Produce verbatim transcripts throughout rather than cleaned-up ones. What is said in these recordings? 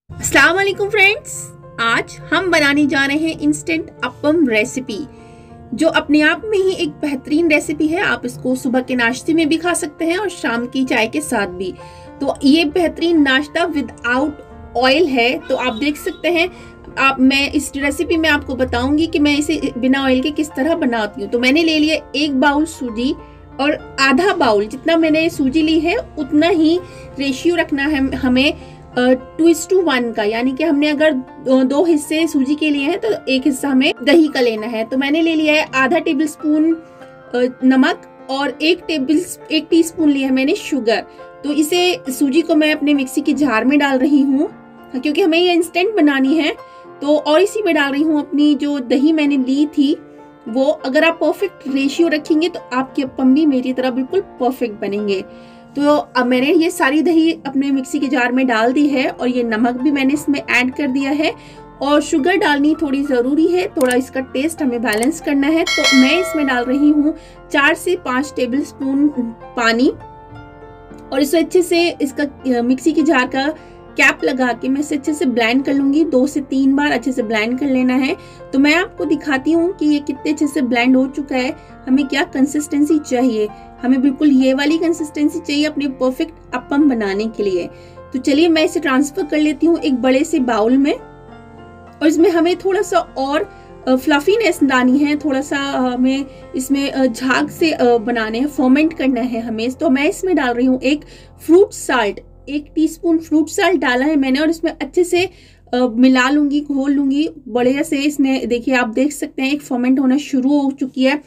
अस्सलाम वालेकुम फ्रेंड्स, आज हम बनाने जा रहे हैं इंस्टेंट अप्पम रेसिपी, जो अपने आप में ही एक बेहतरीन रेसिपी है। आप इसको सुबह के नाश्ते में भी खा सकते हैं और शाम की चाय के साथ भी। तो ये बेहतरीन नाश्ता विदाउट ऑयल है। तो आप देख सकते हैं, आप मैं इस रेसिपी में आपको बताऊंगी कि मैं इसे बिना ऑयल के किस तरह बनाती हूँ। तो मैंने ले लिया एक बाउल सूजी और आधा बाउल, जितना मैंने सूजी ली है उतना ही रेशियो रखना है हमें टू इज टू वन का। यानी कि हमने अगर दो हिस्से सूजी के लिए हैं तो एक हिस्सा हमें दही का लेना है। तो मैंने ले लिया है आधा टेबल स्पून नमक और एक टेबल एक टीस्पून लिया है मैंने शुगर। तो इसे सूजी को मैं अपने मिक्सी की जार में डाल रही हूँ, क्योंकि हमें ये इंस्टेंट बनानी है। तो और इसी में डाल रही हूँ अपनी जो दही मैंने ली थी वो। अगर आप परफेक्ट रेशियो रखेंगे तो आपके अप्पम भी मेरी तरह बिल्कुल परफेक्ट बनेंगे। तो अब मैंने ये सारी दही अपने मिक्सी के जार में डाल दी है और ये नमक भी मैंने इसमें ऐड कर दिया है। और शुगर डालनी थोड़ी ज़रूरी है, थोड़ा इसका टेस्ट हमें बैलेंस करना है। तो मैं इसमें डाल रही हूँ चार से पाँच टेबल स्पून पानी और इसे अच्छे से इसका मिक्सी की जार का कैप लगा के मैं इसे अच्छे से ब्लेंड कर लूंगी। दो से तीन बार अच्छे से ब्लेंड कर लेना है। तो मैं आपको दिखाती हूँ कि ये कितने अच्छे से ब्लेंड हो चुका है। हमें क्या कंसिस्टेंसी चाहिए, हमें बिल्कुल ये वाली कंसिस्टेंसी चाहिए अपने परफेक्ट अप्पम बनाने के लिए। तो चलिए मैं इसे ट्रांसफर कर लेती हूँ एक बड़े से बाउल में। और इसमें हमें थोड़ा सा और फ्लफीनेस लानी है, थोड़ा सा हमें इसमें झाग से बनाने हैं, फर्मेंट करना है हमें। तो मैं इसमें डाल रही हूँ एक फ्रूट साल्ट, एक टीस्पून फ्रूट साल्ट डाला है मैंने और इसमें अच्छे से आ, मिला लूंगी, घोल लूंगी बढ़िया से। इसमें देखिए, आप देख सकते हैं एक फर्मेंट होना शुरू हो चुकी है।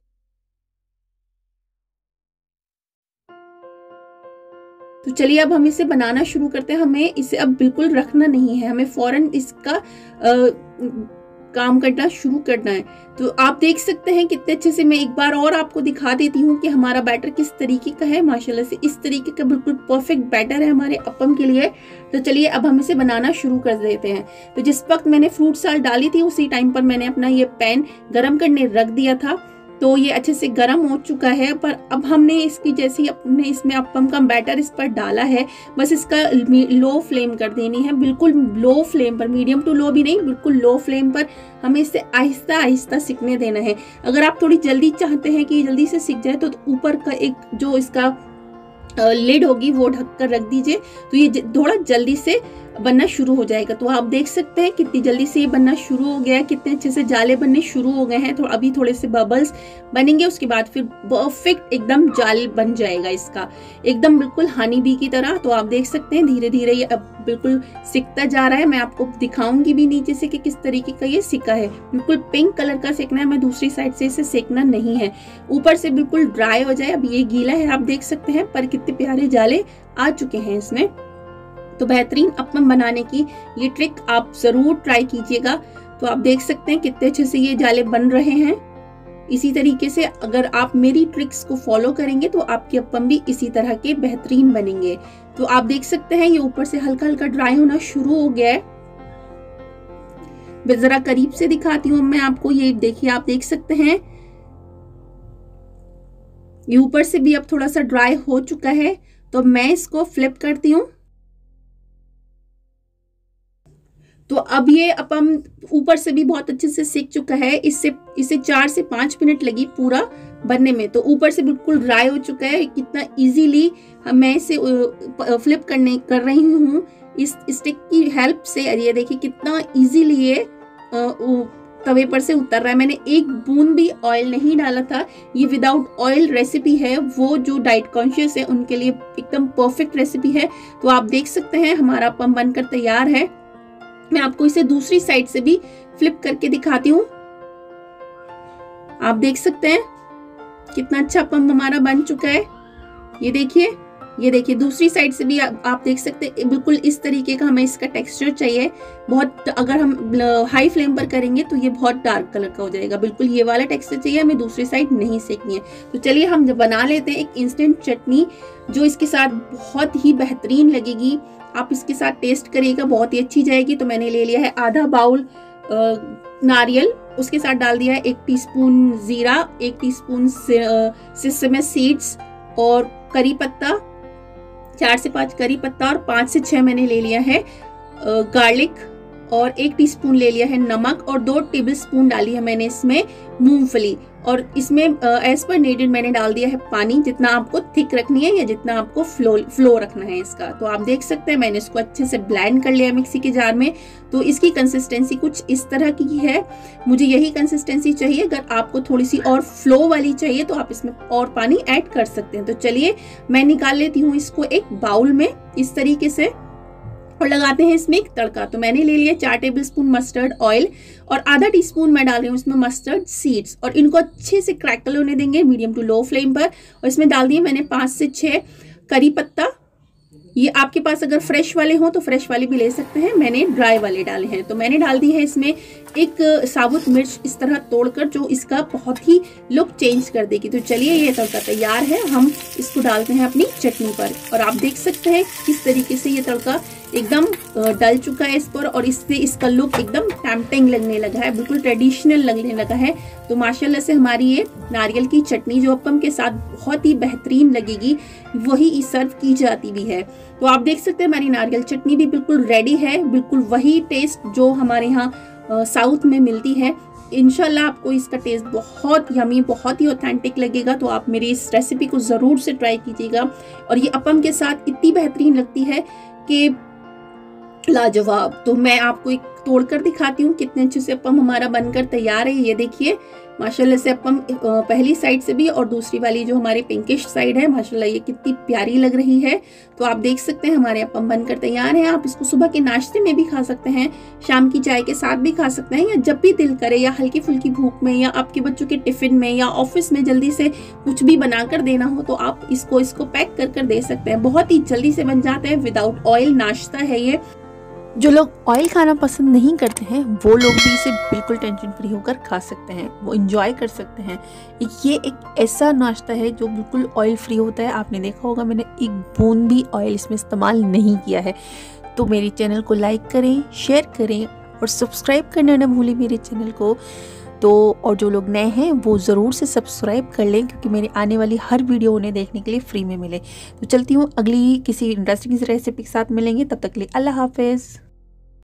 तो चलिए अब हम इसे बनाना शुरू करते हैं। हमें इसे अब बिल्कुल रखना नहीं है, हमें फौरन इसका आ, काम करना शुरू करना है। तो आप देख सकते हैं कितने अच्छे से। मैं एक बार और आपको दिखा देती हूँ कि हमारा बैटर किस तरीके का है। माशाल्लाह से इस तरीके का बिल्कुल परफेक्ट बैटर है हमारे अप्पम के लिए। तो चलिए अब हम इसे बनाना शुरू कर देते हैं। तो जिस वक्त मैंने फ्रूट साल्ट डाली थी उसी टाइम पर मैंने अपना ये पैन गरम करने रख दिया था। तो ये अच्छे से गर्म हो चुका है। पर अब हमने इसकी जैसी अपने इसमें अप्पम का बैटर इस पर डाला है, बस इसका लो फ्लेम कर देनी है, बिल्कुल लो फ्लेम पर, मीडियम टू लो भी नहीं, बिल्कुल लो फ्लेम पर हमें इसे आहिस्ता आहिस्ता सिकने देना है। अगर आप थोड़ी जल्दी चाहते हैं कि जल्दी से सिक जाए तो ऊपर का एक जो इसका लिड होगी वो ढक कर रख दीजिए, तो ये थोड़ा जल्दी से बनना शुरू हो जाएगा। तो आप देख सकते हैं कितनी जल्दी से ये बनना शुरू हो गया है, कितने अच्छे से जाले बनने शुरू हो गए हैं। तो अभी थोड़े से बबल्स बनेंगे, उसके बाद फिर परफेक्ट एकदम जाल बन जाएगा इसका, एकदम बिल्कुल हनी बी की तरह। तो आप देख सकते हैं धीरे धीरे ये अब बिल्कुल सिकता जा रहा है। मैं आपको दिखाऊंगी भी नीचे से कि किस तरीके का ये सिका है। बिल्कुल पिंक कलर का सेकना है, मैं दूसरी साइड से इसे सेकना नहीं है, ऊपर से बिल्कुल ड्राई हो जाए। अब ये गीला है आप देख सकते हैं, पर कितने प्यारे जाले आ चुके हैं इसमें। तो बेहतरीन अप्पम बनाने की ये ट्रिक आप जरूर ट्राई कीजिएगा। तो आप देख सकते हैं कितने अच्छे से ये जाले बन रहे हैं। इसी तरीके से अगर आप मेरी ट्रिक्स को फॉलो करेंगे तो आपके अप्पम भी इसी तरह के बेहतरीन बनेंगे। तो आप देख सकते हैं ये ऊपर से हल्का हल्का ड्राई होना शुरू हो गया है। जरा करीब से दिखाती हूँ मैं आपको, ये देखिए, आप देख सकते हैं ये ऊपर से भी अब थोड़ा सा ड्राई हो चुका है। तो मैं इसको फ्लिप करती हूँ। तो अब ये अप्पम ऊपर से भी बहुत अच्छे से सिक चुका है। इससे इसे चार से पांच मिनट लगी पूरा बनने में। तो ऊपर से बिल्कुल ड्राई हो चुका है। कितना इजीली मैं इसे फ्लिप करने कर रही हूँ इस स्टिक की हेल्प से। ये देखिए कितना इजीली ये तवे पर से उतर रहा है। मैंने एक बूंद भी ऑयल नहीं डाला था। ये विदाउट ऑयल रेसिपी है, वो जो डाइट कॉन्शियस है उनके लिए एकदम परफेक्ट रेसिपी है। तो आप देख सकते हैं हमारा अप्पम बनकर तैयार है। मैं आपको इसे दूसरी साइड से भी फ्लिप करके दिखाती हूँ। आप देख सकते हैं कितना अच्छा अप्पम हमारा बन चुका है। ये देखिए, ये देखिए दूसरी साइड से भी आप, आप देख सकते हैं बिल्कुल इस तरीके का हमें इसका टेक्सचर चाहिए। बहुत अगर हम हाई फ्लेम पर करेंगे तो ये बहुत डार्क कलर का हो जाएगा। बिल्कुल ये वाला टेक्सचर चाहिए, हमें दूसरी साइड नहीं सेकनी है। तो चलिए हम जब बना लेते हैं एक इंस्टेंट चटनी जो इसके साथ बहुत ही बेहतरीन लगेगी। आप इसके साथ टेस्ट करिएगा, बहुत ही अच्छी जाएगी। तो मैंने ले लिया है आधा बाउल नारियल, उसके साथ डाल दिया है एक टीस्पून जीरा, एक टीस्पून सेसमे सीड्स और करी पत्ता, चार से पांच करी पत्ता और पांच से छह मैंने ले लिया है गार्लिक और एक टीस्पून ले लिया है नमक और दो टेबलस्पून डाली है मैंने इसमें मूंगफली। और इसमें एज पर नीडेड मैंने डाल दिया है पानी, जितना आपको थिक रखनी है या जितना आपको फ्लो फ्लो रखना है इसका। तो आप देख सकते हैं मैंने इसको अच्छे से ब्लेंड कर लिया मिक्सी के जार में। तो इसकी कंसिस्टेंसी कुछ इस तरह की है, मुझे यही कंसिस्टेंसी चाहिए। अगर आपको थोड़ी सी और फ्लो वाली चाहिए तो आप इसमें और पानी ऐड कर सकते हैं। तो चलिए मैं निकाल लेती हूँ इसको एक बाउल में इस तरीके से और लगाते हैं इसमें एक तड़का। तो मैंने ले लिया चार टेबलस्पून मस्टर्ड ऑयल और आधा टीस्पून मैं डाल रही हूँ इसमें मस्टर्ड सीड्स और इनको अच्छे से क्रैकल होने देंगे मीडियम टू लो फ्लेम पर। और इसमें डाल दिए मैंने पाँच से छः करी पत्ता। ये आपके पास अगर फ्रेश वाले हो तो फ्रेश वाले भी ले सकते हैं, मैंने ड्राई वाले डाले हैं। तो मैंने डाल दी है इसमें एक साबुत मिर्च इस तरह तोड़कर, जो इसका बहुत ही लुक चेंज कर देगी। तो चलिए ये तड़का तैयार है, हम इसको डालते हैं अपनी चटनी पर। और आप देख सकते हैं किस तरीके से ये तड़का एकदम डल चुका है इस पर और इससे इसका लुक एकदम टेम्पटिंग लगने लगा है, बिल्कुल ट्रेडिशनल लगने लगा है। तो माशाल्लाह से हमारी ये नारियल की चटनी जो अप्पम के साथ बहुत ही बेहतरीन लगेगी, वही सर्व की जाती भी है। तो आप देख सकते हैं हमारी नारियल चटनी भी बिल्कुल रेडी है, बिल्कुल वही टेस्ट जो हमारे यहाँ साउथ में मिलती है। इंशाल्लाह आपको इसका टेस्ट बहुत यमी, बहुत ही ऑथेंटिक लगेगा। तो आप मेरी इस रेसिपी को ज़रूर से ट्राई कीजिएगा। और ये अप्पम के साथ इतनी बेहतरीन लगती है कि लाजवाब। तो मैं आपको एक तोड़कर दिखाती हूँ कितने अच्छे से अप्पम हमारा बनकर तैयार है। ये देखिए माशाल्लाह से अप्पम पहली साइड से भी और दूसरी वाली जो हमारी पिंकिश साइड है, माशाल्लाह ये कितनी प्यारी लग रही है। तो आप देख सकते हैं हमारे अप्पम बनकर तैयार है। आप इसको सुबह के नाश्ते में भी खा सकते हैं, शाम की चाय के साथ भी खा सकते हैं, या जब भी दिल करे, या हल्की फुल्की भूख में, या आपके बच्चों के टिफिन में, या ऑफिस में जल्दी से कुछ भी बनाकर देना हो तो आप इसको इसको पैक कर कर दे सकते हैं। बहुत ही जल्दी से बन जाते हैं, विदाउट ऑयल नाश्ता है ये। जो लोग ऑयल खाना पसंद नहीं करते हैं वो लोग भी इसे बिल्कुल टेंशन फ्री होकर खा सकते हैं, वो इंजॉय कर सकते हैं। ये एक ऐसा नाश्ता है जो बिल्कुल ऑयल फ्री होता है। आपने देखा होगा मैंने एक बूंद भी ऑयल इसमें इस्तेमाल नहीं किया है। तो मेरे चैनल को लाइक करें, शेयर करें और सब्सक्राइब करना ना भूलें मेरे चैनल को। तो और जो लोग नए हैं वो ज़रूर से सब्सक्राइब कर लें, क्योंकि मेरी आने वाली हर वीडियो उन्हें देखने के लिए फ्री में मिले। तो चलती हूँ, अगली किसी इंटरेस्टिंग रेसिपी के साथ मिलेंगे, तब तक के लिए अल्लाह हाफिज़।